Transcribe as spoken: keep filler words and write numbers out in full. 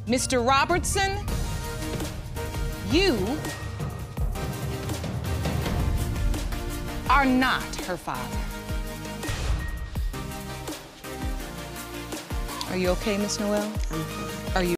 Mister Robertson, you are not her father. Are you okay, Miss Noel? I'm fine.